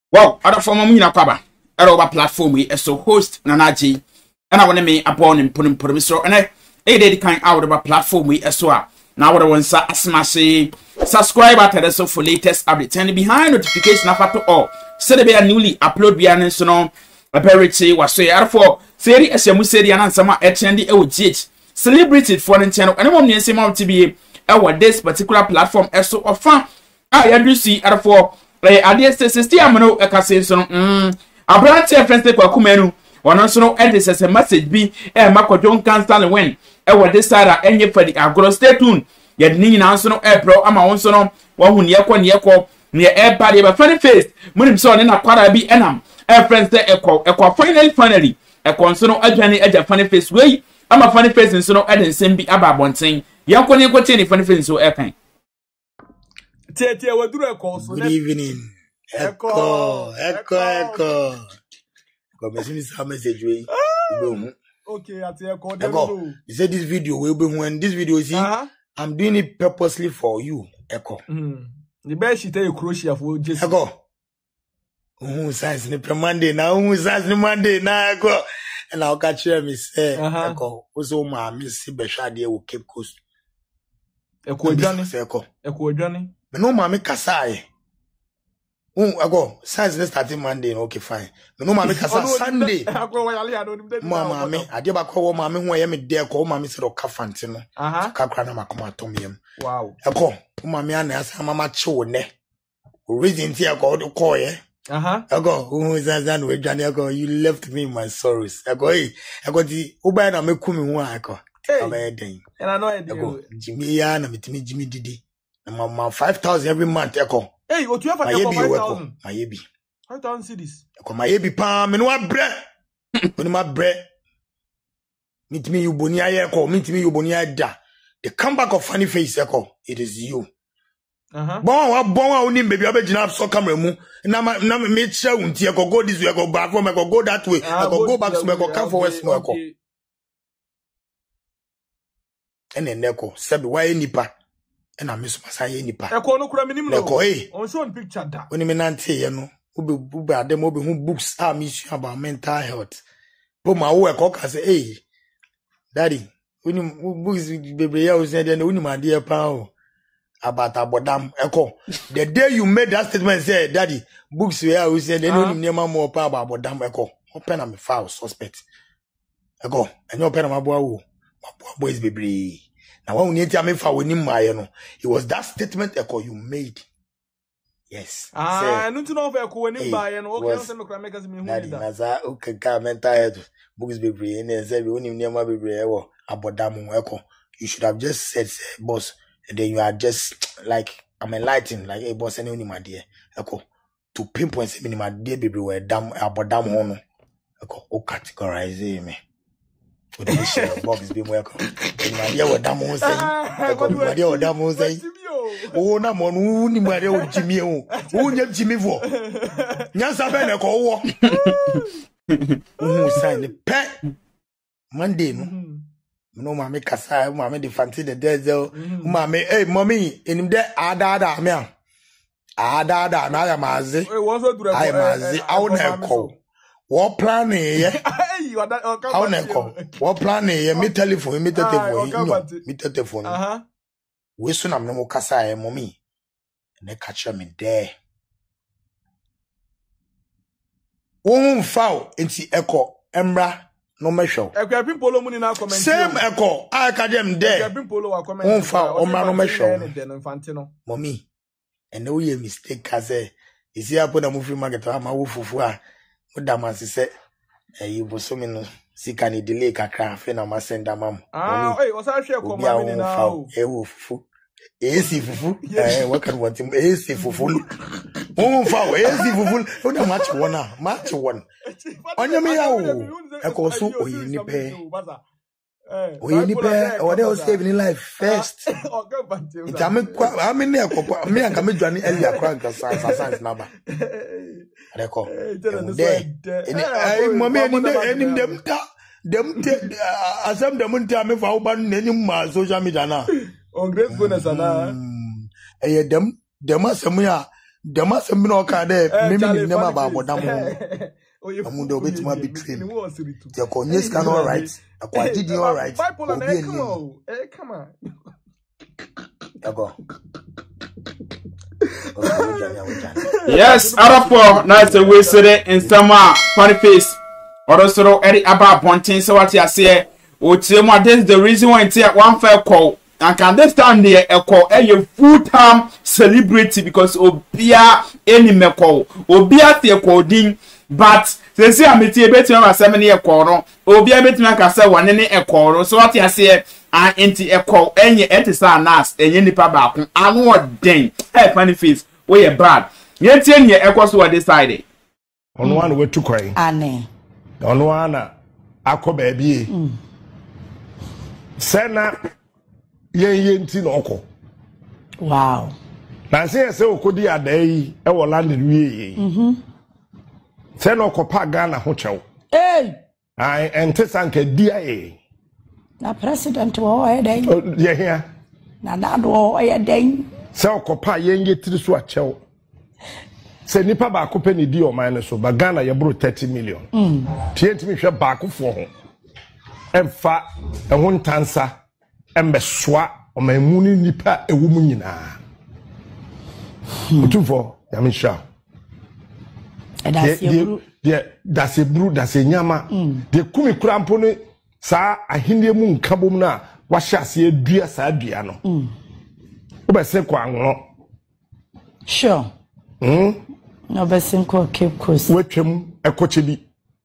Wow, other form of Mina Paba, over platform we so host Nanaji, and I want to me upon and put him so and I did kind out of a platform we as well. Now what I want to smash subscribe at the so for latest updates and behind notification after all. So they are newly upload beyond so no a parity was say for Seri as you say the answer my attendee OGH celebrated for the channel and one name out to be our this particular platform as so of fun. I do see at for Adias 60 amano ekasenso abrante friends kwa kumenu wono so no edit as a message bi makodon cancel when we this side enye for the agro stay tuned ye ni na so no bro ama won so no wo hu ne ekọ ne eba de ba funny face munim so ne na kwara bi enam friends ekọ finally ekọ so no adwane aja funny face we ama funny face so no eden sem bi aba bonten ye ko ne ko tie ni funny face so ekan Tete waduru eko so. Good evening. Echo. Come see some message we. Okay, at Echo. You said this video will be when this video see. I'm doing it purposely for you, Echo. The best she tell you crochet for just Echo. Science ni Monday now. Science ni Monday now, Echo. And I'll catch you, me say, Echo. Also, my miss Beshadi will keep coast. Echo Johnny. Echo Johnny. No mami kasai. Ago since next starting Monday, okay fine. No mami kasa Sunday. Mama me adeba ko mami ho ye me de ko mami se do kafante no. Kakra na makoma tomiem. Wow. Eko mami ana asa mama chewo ne. Reason ti ago do ko ye. Ago zan we dwane ago you left me in my sorrows. Ago di oba na mekumi ho ago. Aba den. And I know I do. Gyimie ya na metimi Gyimie didi. My 5,000 every month, Echo. Hey, what you have for 5,000? My baby. 5,000 cities. Echo, my baby, palm, and what bread? When my bread. Meet me, you bonia, Echo. Meet me, you bonia, da. The comeback of funny face, Echo. It is you. Bon, baby, I bet you have so camera moon. And I'm made sure until I go this way, I go back from, I go that way, I go back to my come for West Echo. And then Echo said, why nipa? And I miss my say nipa. Echo no kura minim no. Echo eh. On show picture da. When me nante ye no, ube adem obi hu books are miss about mental health. But my work can say, hey, daddy, when you books baby ya was then when my dear pa about abodam Echo. The day you made that statement say, daddy, books we are then when you near more pa about abodam Echo. Open am file suspect. Echo, and you open am boy boys baby. Now when you tell me for winning my no, it was that statement Echo you made. Yes. I don't know if Echo winning by and okay, some make us me that. Okay, mental health books baby and say we only near my baby abodam Echo. You should have just said boss, and then you are just like I'm enlightened, like hey boss, any my dear Echo to pinpoint say my dear baby were damn abodam hono. Echo o categorize me. With the share box be welcome. My dear, what damn was saying. My dear, what damn was saying. Oh, no, man, who ni my dear Gyimie? Who ni Gyimie for? Nyansa be na ko wo. Who sign the pet Monday no. No mama kasa, mama the fancy the desel. Mama, hey, mommy, in there ada me. Ada na ya mazi. I mazi. I won't call. What plan ye? How neko? What plan ye? Me telephone. We soon am no more kasa mommy. Ne catch me there. Won foul inti Echo Angr no me show. Same Echo. I catch them there. Won foul Angr no me show. Mommy. And no ye mistake kaze. Is here put a movie market am fufu. Damasi said, you was so many see can you delay kakra fe na ma send am. Hey, was I share come now? Fufu. Esi fufu. What can want him? Esi fufu. Esi fufu. Who da match one. Onya me ya Echo so oyini pe. Oyini pe what else saving in life first. It am me Echo me anka me dwane elia kwa nka sans number. Echo. Mommy any them asem them tell me for ban any ma social media na. On great bonus ana. Them asem ya The mass of Minoka there, maybe never about Bodam. Amundo bit my between. Your cognac can all right. A quite did you all right. Come on. Yes, Arapo, nice to waste it in summer, funny face. Or also, Eddie about Pontin, so what you say, this is the reason why it's one fair call. And can this time there a call a full-time celebrity because Obia any me call. Obia the coding, but they say I'm a better than 7 year call. Obia better than I say 1 a call. So what you say, I anti a call any etisa nas and any paba. I want dang. Hey, funny face. We are bad. Yet 10 year equals what decided. On one way to cry. Anne. On one, Ako baby. Sena. Yenti noko. Wow. Na say okodi adai e wo landed wie. Say no kopa Ghana ho chew. Hey. Ai ente sanka dia Na president wo e den. Ye here. Na dad wo e den. Say okopa yenge tiri so a chew. Say nipa ba ko pani di o man so ba Ghana ye bro 30 million. Tienti mi hwe ba ko fo ho. Emfa e ho ntansa Embeswa o memuni nipa ewumu nyina. Utufo ya misha. That's a brew, that's a nyama. De kumi krampo ne sa ahinde mu nkabom na wa hyase adua sa adua no. Obese kwa anwo. Sure. No obese kwa Cape Coast. Wetwem ekochebi.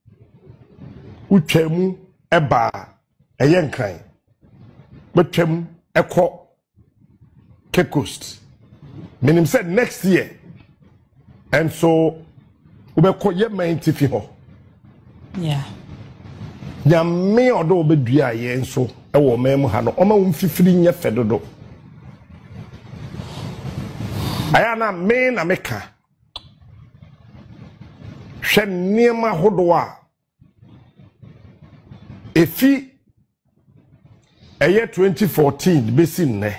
Utwemu eba eyenkran. Betwem eko Cape Coast. Meaning said next year. And so ubeko ye main tifi ho. Yeah. Ya me odo obedua ye nso e wo mem ha no. Oma wo mfifiri nye fedodo. Aya na me na meka. Hwe niema hodo a efi Eye 2014 besi nne.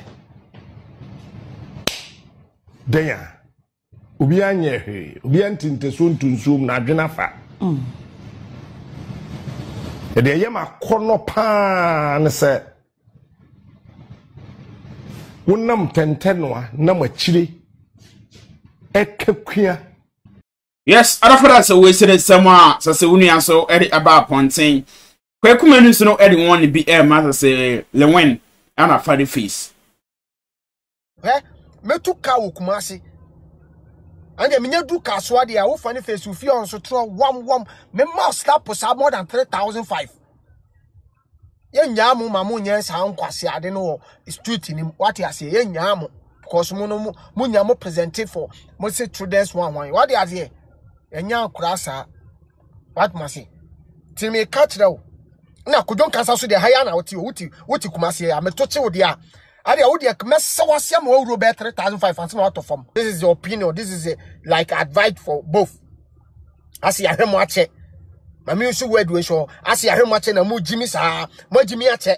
Denya. Obi anye he, obi antinte so ntunsum na adwena fa. E de yema kono pa ne se. Wonam tentenwa na machire. Ekakua. Yes, Arafada so we said someone so se unu so edi about Pontin. Kwekume so no edi one be matter say Lewin and a funny face. Me to ka Kumasi. And me do kaswa dia wo funny face you feel on so throw one me must stop for more than 3,500. Ye nyamu mamu nye sa nkwase ade no street ni what you say ye nyamu because mu no mu nyamu present for mo say students one what you say ye nyam krasa what must say ti me catch there na kudon kasa so de haya na wuti Kumasi ya me to che wo dia ade wo dia messa wase am wo be 3,500 out of form. This is the opinion, this is like advice for both. As ya hwemo ache mami nso word we show as ya hwemo ache na mu Gyimie sa mo Gyimie ache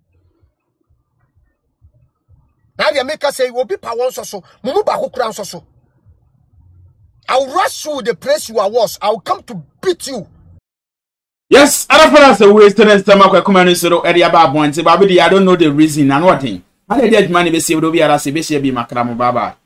na dia make say wo be pa won so mu ba kokura nso so I'll rush you the place you are was. I'll come to beat you. Yes, Arafada so we still stomach Kwekume so edi about Pontin but I don't know the reason and what thing. How did that money be saved over here as a be makramo baba?